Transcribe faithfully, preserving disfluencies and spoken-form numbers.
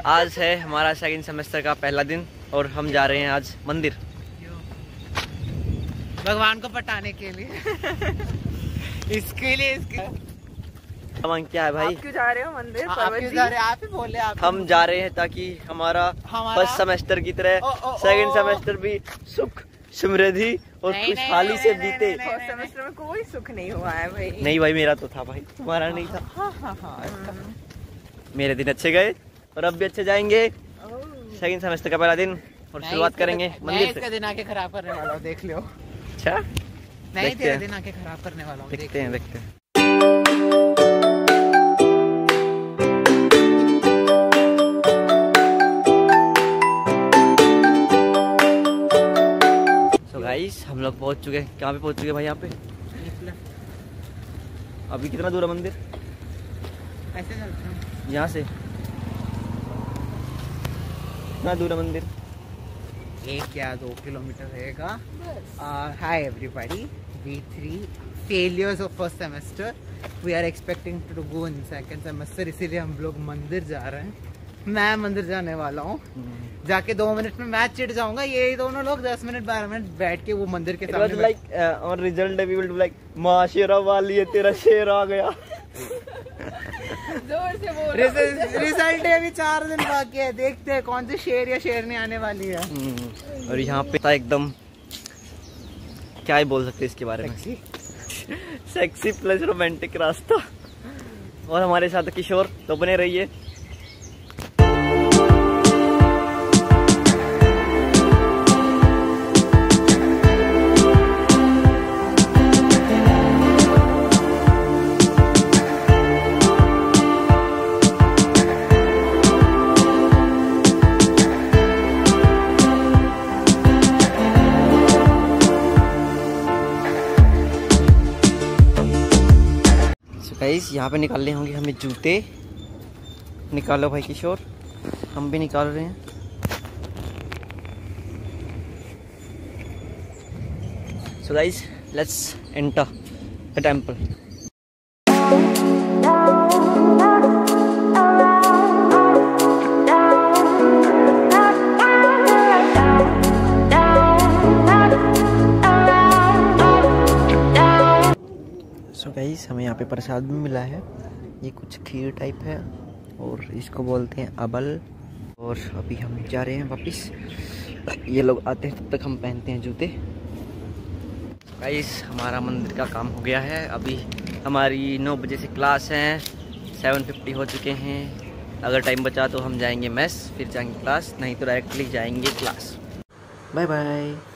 आज है हमारा सेकंड सेमेस्टर का पहला दिन और हम जा रहे हैं आज मंदिर भगवान को पटाने के लिए। इसके लिए इसके क्या है भाई? आप क्यों जा रहे हो मंदिर? आप क्यों जा रहे हैं? आप ही बोले। आप हम जा रहे हैं ताकि हमारा फर्स्ट सेमेस्टर की तरह सेकंड सेमेस्टर भी सुख समृद्धि और खुशहाली से बीते। फर्स्ट सेमेस्टर में कोई सुख नहीं हुआ है भाई। नहीं भाई, मेरा तो था भाई, तुम्हारा नहीं था। हाँ हाँ हाँ मेरे दिन अच्छे गए और अब भी अच्छे जाएंगे। सेकंड सेमेस्टर का पहला दिन और शुरुआत करेंगे मंदिर से। दिन आके खराब करने वाला हूँ, देख लो। अच्छा, नहीं तेरे दिन आके खराब करने वाला हूँ। देखते हैं देखते हैं। So guys, हम लोग पहुंच चुके हैं। कहाँ पे पहुंच चुके हैं भाई? यहाँ पे अभी कितना दूर है मंदिर? ऐसे चलते हैं यहाँ से। कितना दूर है मंदिर? एक या दो किलोमीटर रहेगा। Hi everybody, we three failures of first semester, we are expecting to go in second semester, इसीलिए हम लोग मंदिर जा रहे हैं। मैं मंदिर जाने वाला हूँ। जाके दो मिनट में मैं चिढ़ जाऊंगा, ये दोनों लोग दस मिनट बारह मिनट बैठ के वो मंदिर के सामने लाइक और रिजल्ट वी विल लाइक माँ शेरा वाली है, तेरा शेर आ गया। जोर से बोल। रिजल्ट अभी चार दिन बाकी है, देखते हैं कौन सी शेर या शेरनी आने वाली है। और यहाँ पे था एकदम, क्या ही बोल सकते इसके बारे में, सेक्सी प्लस रोमांटिक रास्ता। और हमारे साथ किशोर, तो बने रहिए। गाइस यहाँ पे निकालने होंगे हमें जूते। निकालो भाई किशोर, हम भी निकाल रहे हैं। So guys let's enter the temple. So guys हमें यहाँ पे प्रसाद भी मिला है। ये कुछ खीर टाइप है और इसको बोलते हैं अबल। और अभी हम जा रहे हैं वापस। ये लोग आते हैं तब तक हम पहनते हैं जूते। गाइस हमारा मंदिर का काम हो गया है। अभी हमारी नौ बजे से क्लास है, सेवन फिफ्टी हो चुके हैं। अगर टाइम बचा तो हम जाएंगे मेस, फिर जाएंगे क्लास, नहीं तो डायरेक्टली जाएंगे क्लास। Bye bye.